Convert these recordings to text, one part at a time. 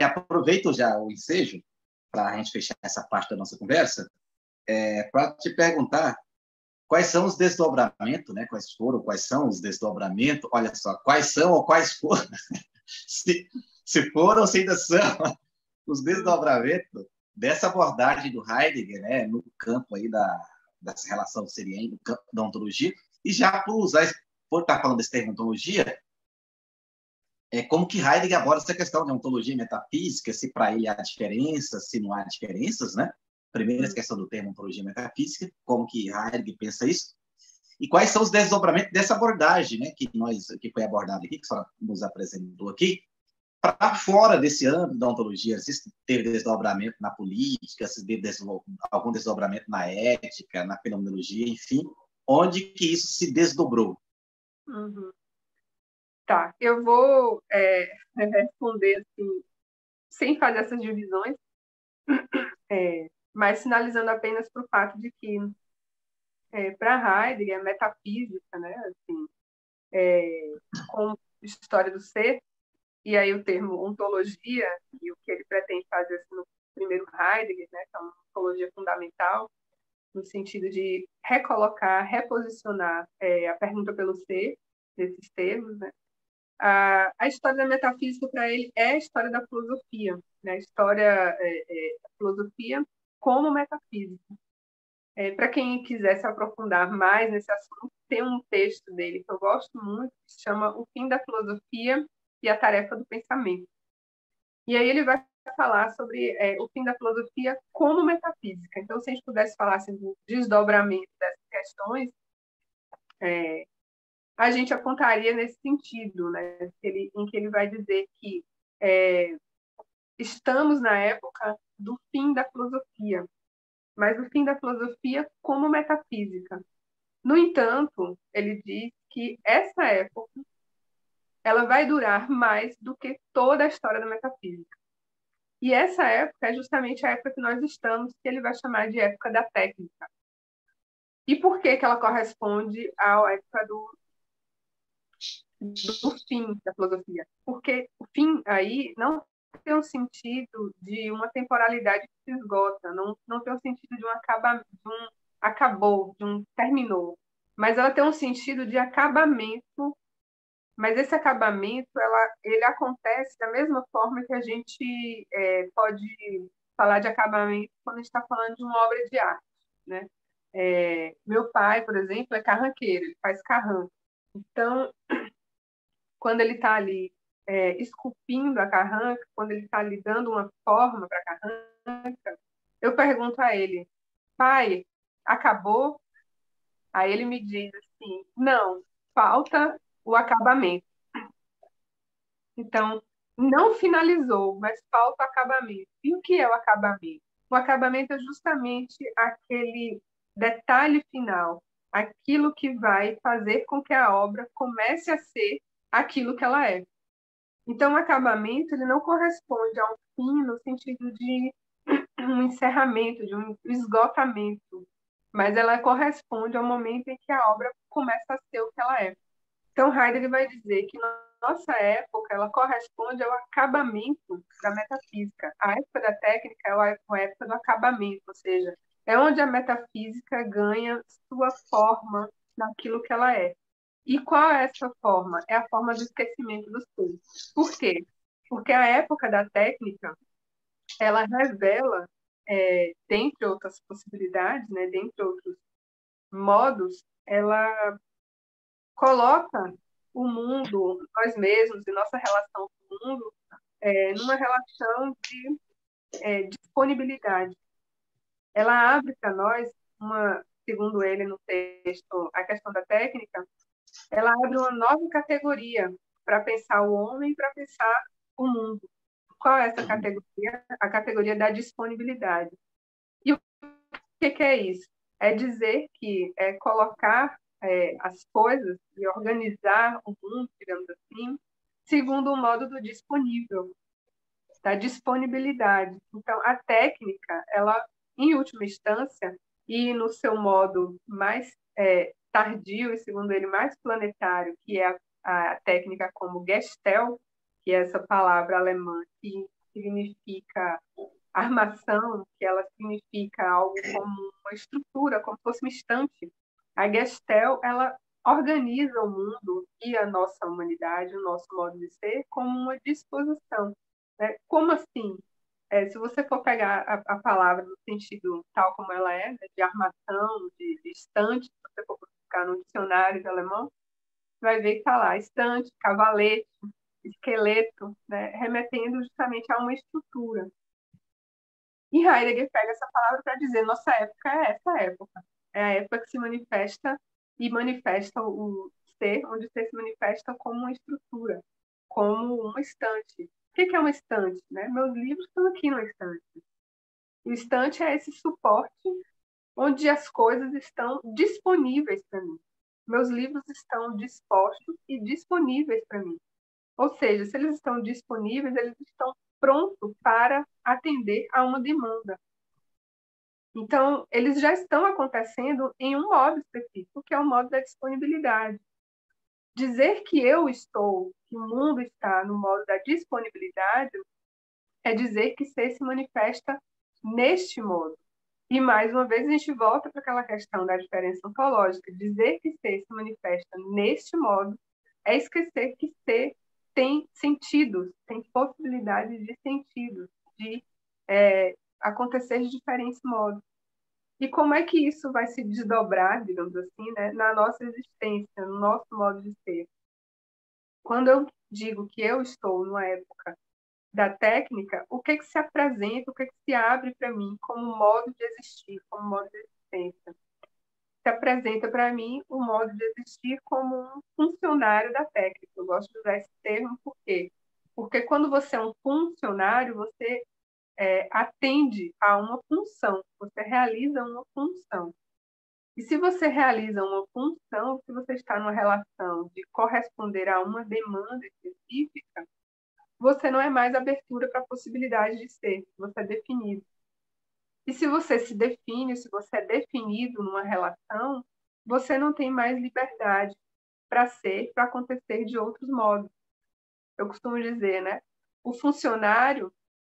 que aproveito já o ensejo para a gente fechar essa parte da nossa conversa, para te perguntar quais são os desdobramentos, né? Quais são os desdobramentos, olha só, quais são ou quais foram, se foram ou se ainda são os desdobramentos dessa abordagem do Heidegger, né? No campo aí dessa relação seriente, no campo da ontologia, e já por estar falando desse termo ontologia, como que Heidegger aborda essa questão de ontologia e metafísica, se para ele há diferenças, se não há diferenças, né? Primeiro, essa questão do termo ontologia e metafísica, como que Heidegger pensa isso, e quais são os desdobramentos dessa abordagem, né, que foi abordada aqui, que a senhora nos apresentou aqui, para fora desse âmbito da ontologia. Se teve desdobramento na política, se teve algum desdobramento na ética, na fenomenologia, enfim, onde que isso se desdobrou? Uhum. Tá, eu vou responder assim, sem fazer essas divisões, mas sinalizando apenas para o fato de que, para Heidegger, a metafísica, né, assim, com história do ser, e aí o termo ontologia, e o que ele pretende fazer assim, no primeiro Heidegger, né, que é uma ontologia fundamental, no sentido de recolocar, reposicionar a pergunta pelo ser, desses termos, né? A história da metafísica, para ele, é a história da filosofia, né? A história da filosofia como metafísica. Para quem quiser se aprofundar mais nesse assunto, tem um texto dele que eu gosto muito, que se chama O Fim da Filosofia e a Tarefa do Pensamento. E aí ele vai falar sobre o fim da filosofia como metafísica. Então, se a gente pudesse falar assim, do desdobramento dessas questões, a gente apontaria nesse sentido, né? Em que ele vai dizer que estamos na época do fim da filosofia, mas o fim da filosofia como metafísica. No entanto, ele diz que essa época ela vai durar mais do que toda a história da metafísica. E essa época é justamente a época que nós estamos, que ele vai chamar de época da técnica. E por que ela corresponde à época do fim da filosofia? Porque o fim aí não tem um sentido de uma temporalidade que se esgota, não tem um sentido de um acabou, de um terminou, mas ela tem um sentido de acabamento. Mas esse acabamento, ele acontece da mesma forma que a gente pode falar de acabamento quando a gente está falando de uma obra de arte, né? Meu pai, por exemplo, é carranqueiro, ele faz carranca. Então, quando ele está ali esculpindo a carranca, quando ele está ali dando uma forma para a carranca, eu pergunto a ele, pai, acabou? Aí ele me diz assim, não, falta o acabamento. Então, não finalizou, mas falta o acabamento. E o que é o acabamento? O acabamento é justamente aquele detalhe final, aquilo que vai fazer com que a obra comece a ser aquilo que ela é. Então, o acabamento ele não corresponde a um fim no sentido de um encerramento, de um esgotamento, mas ela corresponde ao momento em que a obra começa a ser o que ela é. Então, Heidegger vai dizer que nossa época ela corresponde ao acabamento da metafísica. A época da técnica é a época do acabamento, ou seja, é onde a metafísica ganha sua forma naquilo que ela é. E qual é essa forma? É a forma do esquecimento do ser. Por quê? Porque a época da técnica ela revela, dentre outras possibilidades, né, dentre outros modos, ela coloca o mundo, nós mesmos e nossa relação com o mundo, numa relação de disponibilidade. Ela abre para nós, segundo ele no texto, a questão da técnica, ela abre uma nova categoria para pensar o homem e para pensar o mundo. Qual é essa categoria? A categoria da disponibilidade. E o que é isso? É dizer que colocar as coisas e organizar o mundo, digamos assim, segundo o modo do disponível, da disponibilidade. Então, a técnica, ela, em última instância, e no seu modo mais tardio e, segundo ele, mais planetário, que é a técnica como Gestalt, que é essa palavra alemã que significa armação, que ela significa algo como uma estrutura, como se fosse uma estante. A Gestalt, ela organiza o mundo e a nossa humanidade, o nosso modo de ser, como uma disposição. Né? Como assim? Se você for pegar a palavra no sentido tal como ela é, né, de armação, de estante, se você for buscar no dicionário de alemão, vai ver que está lá estante, cavalete, esqueleto, né, remetendo justamente a uma estrutura. E Heidegger pega essa palavra para dizer nossa época é essa época. É a época que se manifesta e manifesta o ser, onde o ser se manifesta como uma estrutura, como uma estante. O que é uma estante? Né? Meus livros estão aqui numa estante. O estante é esse suporte onde as coisas estão disponíveis para mim. Meus livros estão dispostos e disponíveis para mim. Ou seja, se eles estão disponíveis, eles estão prontos para atender a uma demanda. Então, eles já estão acontecendo em um modo específico, que é o modo da disponibilidade. Dizer que eu estou, que o mundo está no modo da disponibilidade, é dizer que ser se manifesta neste modo. E, mais uma vez, a gente volta para aquela questão da diferença ontológica. Dizer que ser se manifesta neste modo é esquecer que ser tem sentidos, tem possibilidade de sentidos, de acontecer de diferentes modos. E como é que isso vai se desdobrar, digamos assim, né, na nossa existência, no nosso modo de ser? Quando eu digo que eu estou numa época da técnica, o que se apresenta, o que se abre para mim como modo de existir, como modo de existência? Se apresenta para mim o modo de existir como um funcionário da técnica. Eu gosto de usar esse termo por quê? Porque quando você é um funcionário, você atende a uma função, você realiza uma função. E se você realiza uma função, se você está numa relação de corresponder a uma demanda específica, você não é mais abertura para a possibilidade de ser, você é definido. E se você se define, se você é definido numa relação, você não tem mais liberdade para ser, para acontecer de outros modos. Eu costumo dizer, né? O funcionário,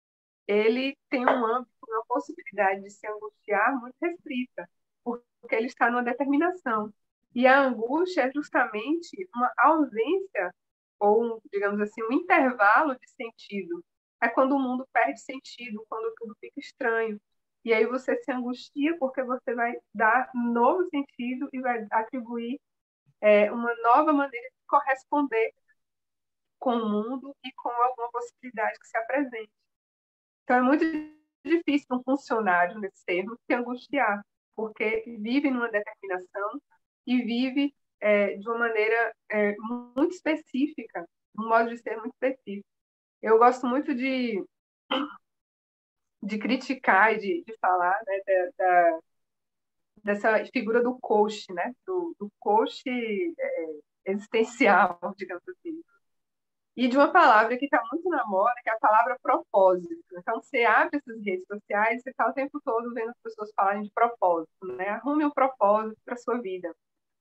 ele tem um âmbito, uma possibilidade de se angustiar muito restrita, porque ele está numa determinação. E a angústia é justamente uma ausência, ou, digamos assim, um intervalo de sentido. É quando o mundo perde sentido, quando tudo fica estranho. E aí você se angustia porque você vai dar um novo sentido e vai atribuir uma nova maneira de corresponder com o mundo e com alguma possibilidade que se apresente. Então, é muito difícil para um funcionário, nesse termo, se angustiar, porque vive numa determinação e vive de uma maneira muito específica, um modo de ser muito específico. Eu gosto muito de criticar e de falar, né, dessa figura do coach, né, do coach existencial, digamos assim. E de uma palavra que está muito na moda, que é a palavra propósito. Então, você abre essas redes sociais, você está o tempo todo vendo as pessoas falarem de propósito, né? Arrume um propósito para a sua vida.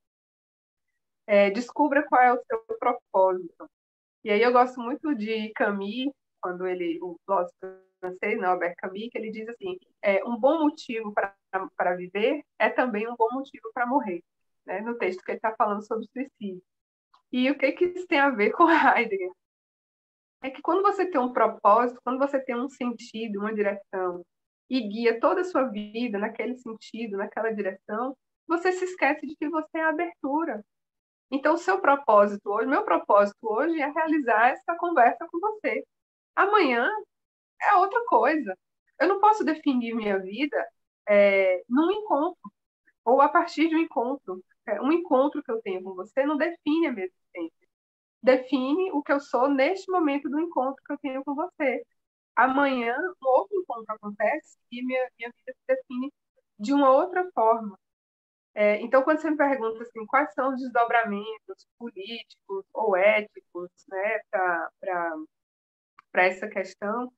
Descubra qual é o seu propósito. E aí eu gosto muito de Camus, quando o filósofo francês, né, Albert Camus, que ele diz assim, um bom motivo para viver é também um bom motivo para morrer, né? No texto que ele está falando sobre suicídio. E o que isso tem a ver com Heidegger? É que quando você tem um propósito, quando você tem um sentido, uma direção, e guia toda a sua vida naquele sentido, naquela direção, você se esquece de que você é a abertura. Então, o seu propósito hoje, meu propósito hoje é realizar essa conversa com você. Amanhã é outra coisa. Eu não posso definir minha vida num encontro, ou a partir de um encontro. Um encontro que eu tenho com você não define a minha existência. Define o que eu sou neste momento do encontro que eu tenho com você. Amanhã, um outro encontro acontece e minha vida se define de uma outra forma. Então, quando você me pergunta assim, quais são os desdobramentos políticos ou éticos, né, para essa questão,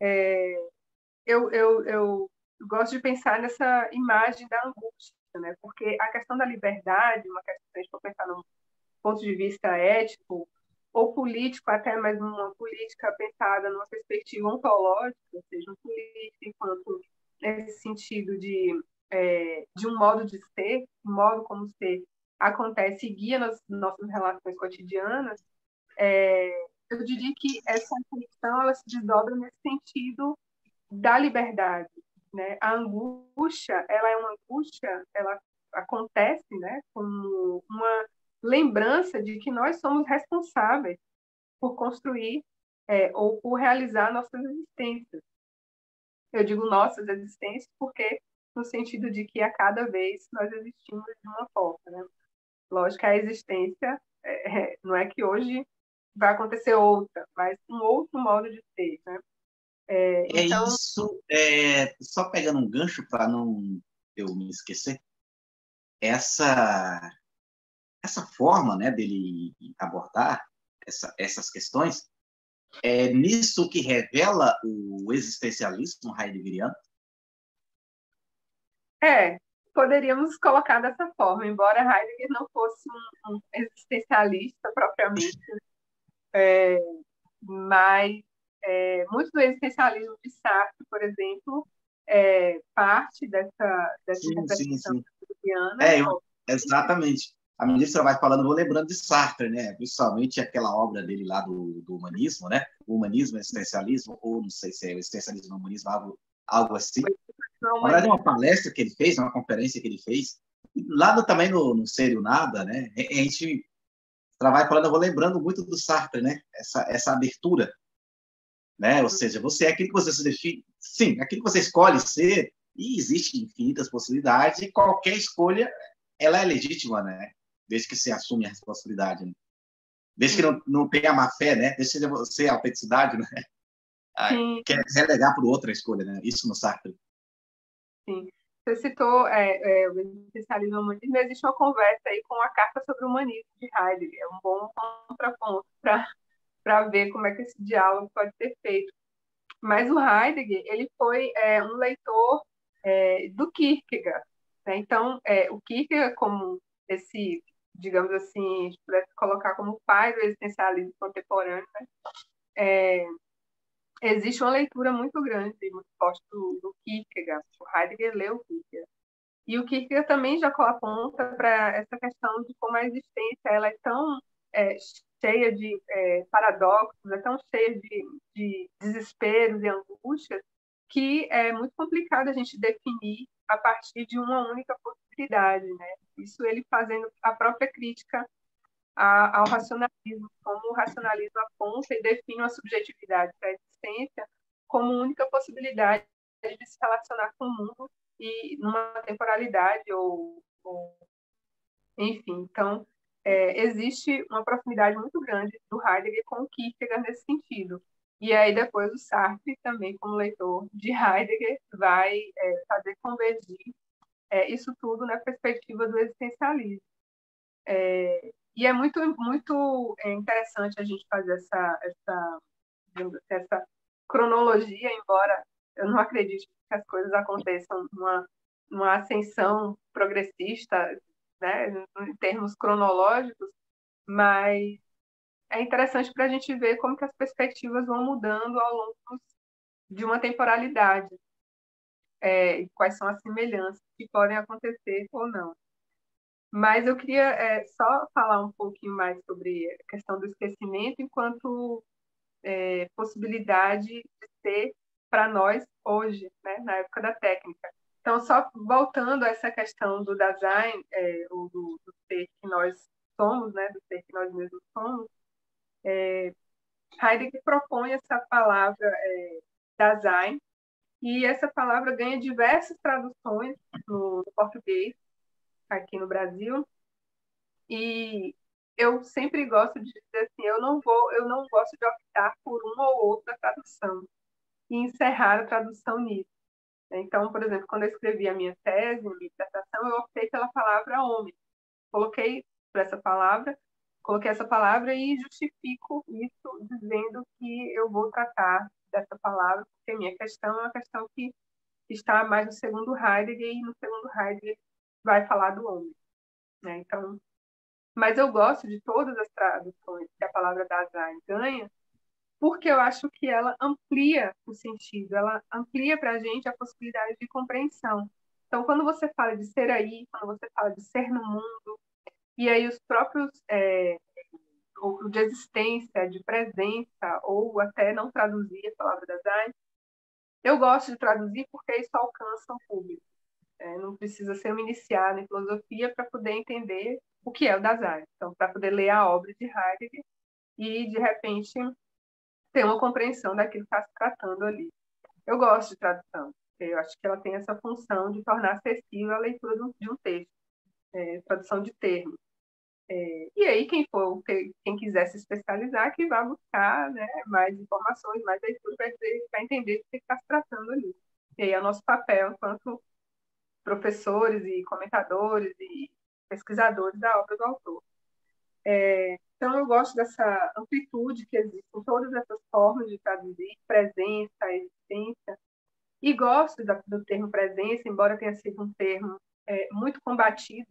eu gosto de pensar nessa imagem da angústia, né? Porque a questão da liberdade, uma questão que a gente for pensar num ponto de vista ético, ou político, até mais uma política pensada numa perspectiva ontológica, ou seja, um político enquanto nesse sentido de um modo de ser, um modo como ser acontece e guia nas nossas relações cotidianas, eu diria que essa questão ela se desdobra nesse sentido da liberdade, né? A angústia, ela é uma angústia, ela acontece, né, como uma lembrança de que nós somos responsáveis por construir ou por realizar nossas existências. Eu digo nossas existências porque no sentido de que a cada vez nós existimos de uma forma, né? Lógico que a existência não é que hoje vai acontecer outra, mas um outro modo de ser, né? Então, isso, só pegando um gancho para não eu me esquecer, essa, essa forma, né, dele abordar essas questões, é nisso que revela o existencialismo heideggeriano? poderíamos colocar dessa forma, embora Heidegger não fosse um existencialista propriamente, mas muito do existencialismo de Sartre, por exemplo, parte dessa Sim, sim, interpretação sim. heideggeriana. Exatamente. À medida que você vai falando, eu vou lembrando de Sartre, né? Principalmente aquela obra dele lá do humanismo, né? O humanismo, o existencialismo, ou não sei se é o existencialismo e o humanismo, algo assim. Na verdade, uma palestra que ele fez, uma conferência que ele fez, lá também no Ser e o Nada, né? A gente vai falando, eu vou lembrando muito do Sartre, né? Essa abertura, né? Ou seja, você é aquilo que você se define, sim, aquilo que você escolhe ser, e existem infinitas possibilidades, e qualquer escolha ela é legítima, né? Desde que você assume a responsabilidade, né? Desde que não tenha má fé, né? Desde que você a autenticidade, né? Sim, Quer relegar para o outro a escolha, né? Isso no Sartre. sim. Você citou o existencialismo e o humanismo, existe uma conversa aí com a Carta sobre o Humanismo de Heidegger, é um bom contraponto para ver como é que esse diálogo pode ser feito. Mas o Heidegger ele foi um leitor do Kierkegaard, né? Então, o Kierkegaard, como esse, digamos assim, a gente pudesse colocar como pai do existencialismo contemporâneo, né? Existe uma leitura muito grande, muito forte do Kierkegaard. O Heidegger leu o Kierkegaard. E o Kierkegaard também já aponta para essa questão de como a existência ela é tão cheia de paradoxos, é tão cheia de desesperos e angústias, que é muito complicado a gente definir a partir de uma única possibilidade, né? Isso ele fazendo a própria crítica ao racionalismo, como o racionalismo aponta e define uma subjetividade para a existência como única possibilidade de se relacionar com o mundo e numa temporalidade enfim. Então, existe uma proximidade muito grande do Heidegger com o Kierkegaard nesse sentido. E aí depois o Sartre, também como leitor de Heidegger, vai fazer convergir isso tudo na perspectiva do existencialismo. E é muito, muito interessante a gente fazer essa cronologia, embora eu não acredite que as coisas aconteçam numa ascensão progressista, né, em termos cronológicos, mas é interessante para a gente ver como que as perspectivas vão mudando ao longo de uma temporalidade, e quais são as semelhanças que podem acontecer ou não. Mas eu queria só falar um pouquinho mais sobre a questão do esquecimento enquanto possibilidade de ser para nós hoje, né, na época da técnica. Então, só voltando a essa questão do Dasein, ou do ser que nós somos, né, do ser que nós mesmos somos, Heidegger propõe essa palavra Dasein, e essa palavra ganha diversas traduções no português, aqui no Brasil, e eu sempre gosto de dizer assim, eu não gosto de optar por uma ou outra tradução e encerrar a tradução nisso. Então, por exemplo, quando eu escrevi a minha tese, a minha dissertação, eu optei pela palavra homem. Coloquei essa palavra e justifico isso dizendo que eu vou tratar dessa palavra, porque a minha questão é uma questão que está mais no segundo Heidegger, e no segundo Heidegger vai falar do homem, né? Então, Mas eu gosto de todas as traduções que a palavra Dasein ganha, porque eu acho que ela amplia o sentido, ela amplia para a gente a possibilidade de compreensão. Então, quando você fala de ser aí, quando você fala de ser no mundo, e aí os próprios ou de existência, de presença, ou até não traduzir a palavra Dasein, eu gosto de traduzir porque isso alcança o público. Não precisa ser um iniciado em filosofia para poder entender o que é o Dasein. Então, para poder ler a obra de Heidegger e, de repente, ter uma compreensão daquilo que está se tratando ali. Eu gosto de tradução. Eu acho que ela tem essa função de tornar acessível a leitura de um texto, tradução de termos. E aí, quem quiser se especializar, que vá buscar, né, mais informações, mais leitura para entender do que está se tratando ali. E aí é o nosso papel enquanto professores e comentadores e pesquisadores da obra do autor. Então, eu gosto dessa amplitude que existe em todas essas formas de traduzir, presença, existência, e gosto do termo presença, embora tenha sido um termo muito combatido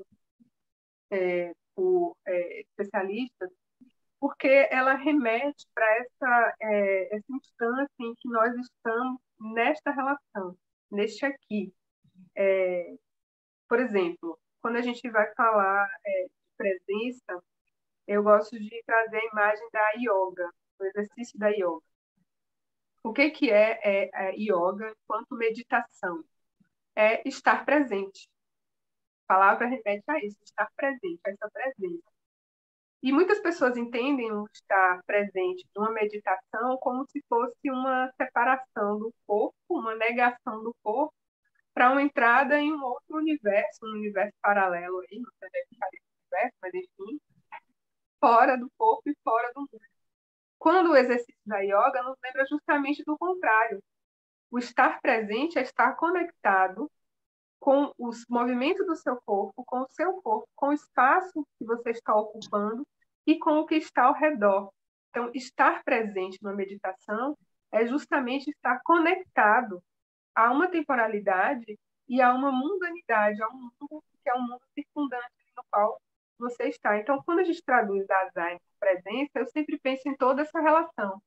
por especialistas, porque ela remete para essa instância em que nós estamos nesta relação, neste aqui. Por exemplo, quando a gente vai falar de presença, eu gosto de trazer a imagem da yoga, o exercício da yoga. O que é yoga enquanto meditação? É estar presente. A palavra remete a isso, estar presente, a essa presença. E muitas pessoas entendem o estar presente numa meditação como se fosse uma separação do corpo, uma negação do corpo, para uma entrada em um outro universo, um universo paralelo aí, não sei onde é que universo, mas enfim, fora do corpo e fora do mundo. Quando o exercício da yoga nos lembra justamente do contrário. O estar presente é estar conectado com os movimentos do seu corpo, com o seu corpo, com o espaço que você está ocupando e com o que está ao redor. Então, estar presente na meditação é justamente estar conectado a uma temporalidade e a uma mundanidade, a um mundo que é um mundo circundante no qual você está. Então, quando a gente traduz Dasein por presença, eu sempre penso em toda essa relação.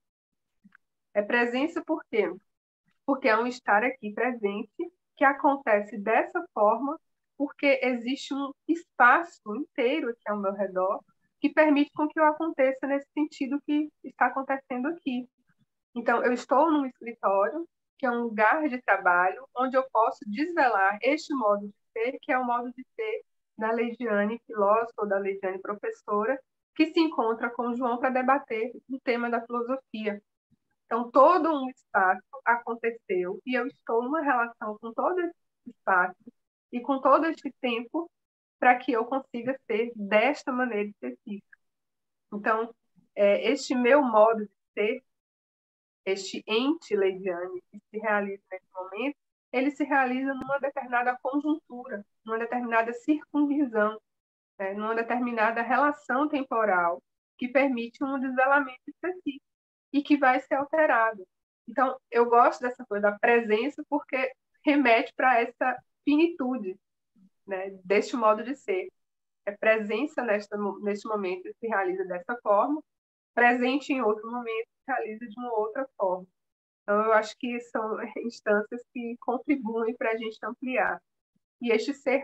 É presença por quê? Porque é um estar aqui presente que acontece dessa forma porque existe um espaço inteiro aqui ao meu redor que permite com que eu aconteça nesse sentido que está acontecendo aqui. Então, eu estou num escritório, que é um lugar de trabalho, onde eu posso desvelar este modo de ser, que é o modo de ser da Leidiane filósofa, ou da Leidiane professora, que se encontra com o João para debater o tema da filosofia. Então, todo um espaço aconteceu e eu estou numa relação com todo esse espaço e com todo este tempo para que eu consiga ser desta maneira específica. Então, este meu modo de ser, este ente leidiane que se realiza nesse momento, ele se realiza numa determinada conjuntura, numa determinada circunvisão, numa determinada relação temporal que permite um desvelamento específico e que vai ser alterado. Então, eu gosto dessa coisa da presença porque remete para essa finitude, né, deste modo de ser. Presença neste momento se realiza dessa forma, presente em outro momento se realiza de uma outra forma. Então, eu acho que são instâncias que contribuem para a gente ampliar. E este ser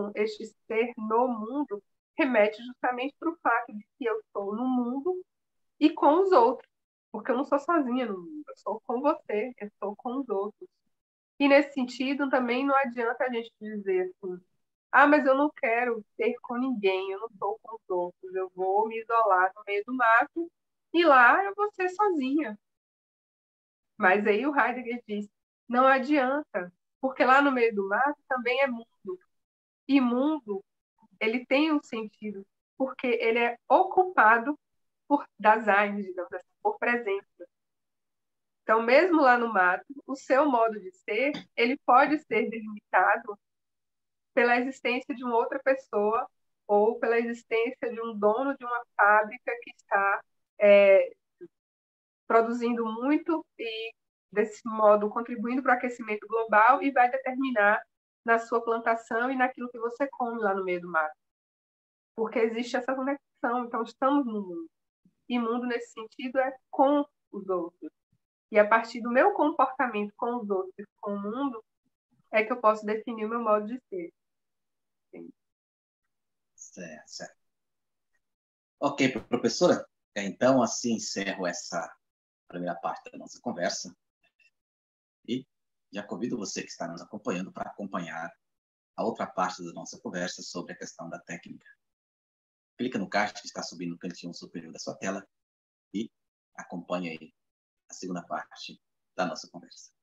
no mundo, remete justamente para o fato de que eu estou no mundo e com os outros, porque eu não sou sozinha no mundo, eu sou com você, eu estou com os outros. E nesse sentido, também não adianta a gente dizer assim, mas eu não quero ter com ninguém, eu não estou com os outros, eu vou me isolar no meio do mato e lá eu vou ser sozinha. Mas aí o Heidegger diz, não adianta, porque lá no meio do mato também é mundo. E mundo, ele tem um sentido, porque ele é ocupado por Dasein, digamos assim, por presença. Então, mesmo lá no mato, o seu modo de ser, ele pode ser delimitado pela existência de uma outra pessoa ou pela existência de um dono de uma fábrica que está produzindo muito e, desse modo, contribuindo para o aquecimento global e vai determinar na sua plantação e naquilo que você come lá no meio do mato. porque existe essa conexão, então estamos no mundo. E mundo, nesse sentido, é com os outros. E a partir do meu comportamento com os outros e com o mundo, é que eu posso definir o meu modo de ser. Certo, certo. Ok, professora. Então, assim encerro essa primeira parte da nossa conversa. E já convido você que está nos acompanhando para acompanhar a outra parte da nossa conversa sobre a questão da técnica. Clica no card que está subindo no cantinho superior da sua tela e acompanhe aí a segunda parte da nossa conversa.